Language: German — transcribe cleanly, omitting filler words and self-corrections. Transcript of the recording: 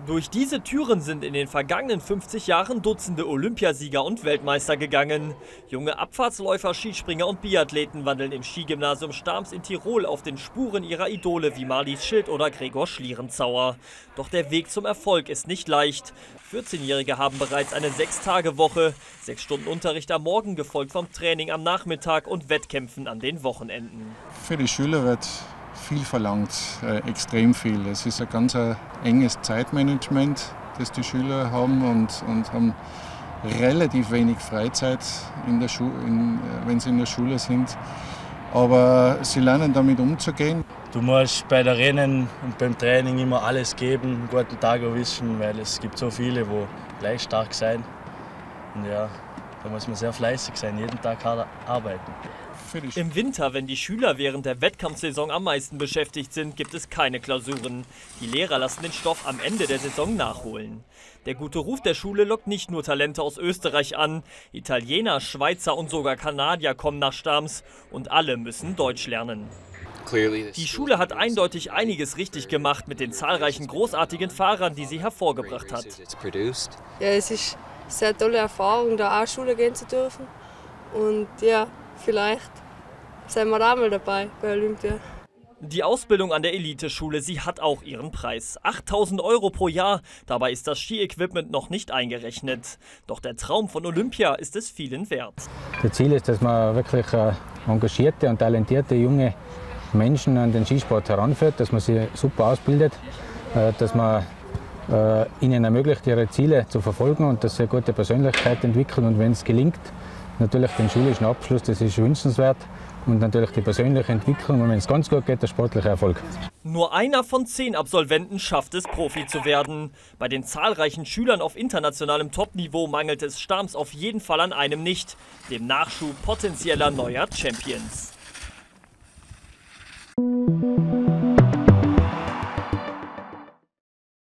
Durch diese Türen sind in den vergangenen 50 Jahren Dutzende Olympiasieger und Weltmeister gegangen. Junge Abfahrtsläufer, Skispringer und Biathleten wandeln im Skigymnasium Starms in Tirol auf den Spuren ihrer Idole wie Marlies Schild oder Gregor Schlierenzauer. Doch der Weg zum Erfolg ist nicht leicht. 14-Jährige haben bereits eine 6-Tage-Woche, 6 Stunden Unterricht am Morgen, gefolgt vom Training am Nachmittag und Wettkämpfen an den Wochenenden. Für die Schüler wird viel verlangt, extrem viel. Es ist ein ganz enges Zeitmanagement, das die Schüler haben und haben relativ wenig Freizeit, wenn sie in der Schule sind. Aber sie lernen damit umzugehen. Du musst bei den Rennen und beim Training immer alles geben, einen guten Tag erwischen, weil es gibt so viele, die gleich stark sind. Und ja, da muss man sehr fleißig sein, jeden Tag hart arbeiten. Im Winter, wenn die Schüler während der Wettkampfsaison am meisten beschäftigt sind, gibt es keine Klausuren. Die Lehrer lassen den Stoff am Ende der Saison nachholen. Der gute Ruf der Schule lockt nicht nur Talente aus Österreich an. Italiener, Schweizer und sogar Kanadier kommen nach Starms und alle müssen Deutsch lernen. Die Schule hat eindeutig einiges richtig gemacht mit den zahlreichen großartigen Fahrern, die sie hervorgebracht hat. Ja, es ist eine sehr tolle Erfahrung, da auch Schule gehen zu dürfen. Und ja, vielleicht sind wir da mal dabei bei Olympia. Die Ausbildung an der Eliteschule, sie hat auch ihren Preis. 8.000 € pro Jahr, dabei ist das Ski-Equipment noch nicht eingerechnet. Doch der Traum von Olympia ist es vielen wert. Das Ziel ist, dass man wirklich engagierte und talentierte junge Menschen an den Skisport heranführt, dass man sie super ausbildet, dass man ihnen ermöglicht, ihre Ziele zu verfolgen und dass sie eine gute Persönlichkeit entwickeln. Und wenn es gelingt, natürlich den schulischen Abschluss, das ist wünschenswert. Und natürlich die persönliche Entwicklung und wenn es ganz gut geht, der sportliche Erfolg. Nur einer von 10 Absolventen schafft es, Profi zu werden. Bei den zahlreichen Schülern auf internationalem Topniveau mangelt es Starms auf jeden Fall an einem nicht, dem Nachschub potenzieller neuer Champions.